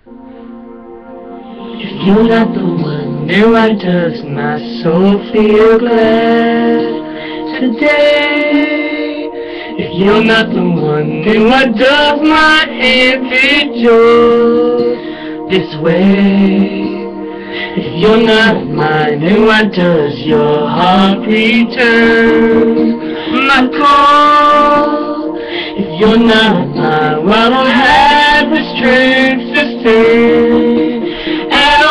If you're not the one, then why does my soul feel glad today? If you're not the one, then why does my hand rejoice this way? If you're not mine, then why does your heart return my call? If you're not mine, why don't I have the strength to stand at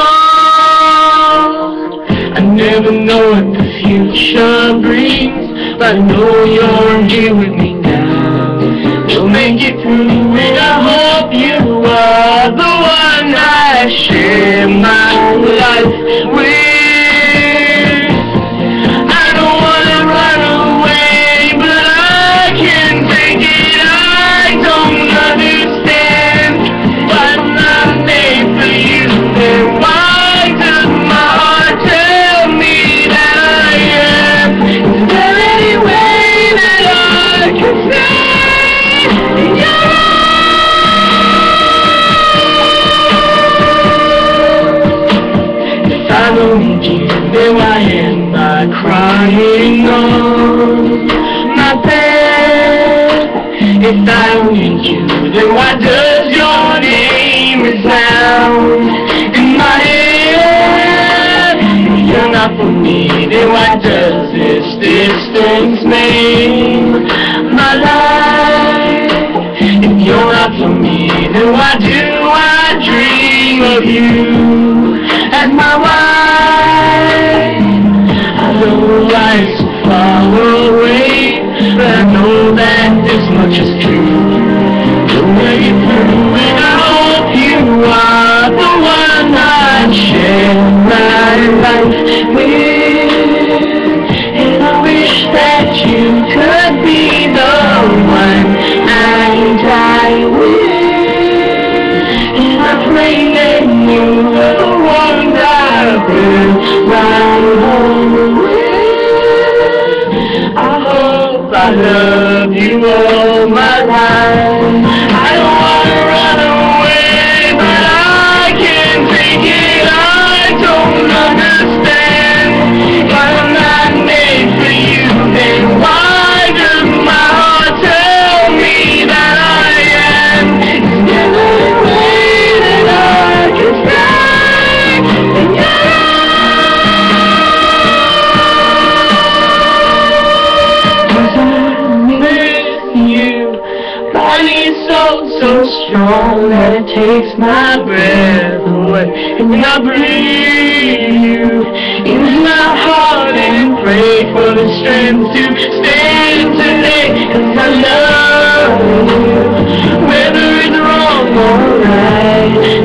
all? I never know what the future brings, but I know you're here with me now. We'll make it through, and I hope you are the one I share my life with. I don't wanna run away, but I can't take it. I don't understand why I'm not made for you. Then why does my heart tell me that I am? Is there any way that I can stay in your arms? If I don't need you, then why am I crying on my bed? If I don't need you, then why does your name resound in my head? If you're not for me, then why does this distance make my life? If you're not for me, then why do I dream of you as my wife? I know life's so far away, but I know that this much is true. You'll make it through, and I hope you are the one I share my life with. And I wish that you could be the one I die with. And I pray that you are the one I will ride home with. I hope I love you all my life. I don't wanna run away, but I can't take it. I don't understand why I'm not made for you. Then why does my heart tell me that I am? Is there any way that I can stay in your so strong that it takes my breath away. And when I breathe you into my heart and pray for the strength to stand today. 'Cause I love you, whether it's wrong or right.